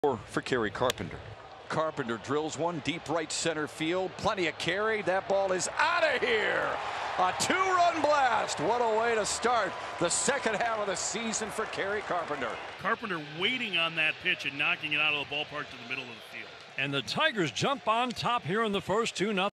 For Kerry Carpenter. Carpenter drills one deep right center field. Plenty of carry. That ball is out of here. A two-run blast. What a way to start the second half of the season for Kerry Carpenter. Carpenter waiting on that pitch and knocking it out of the ballpark to the middle of the field. And the Tigers jump on top here in the first 2-0.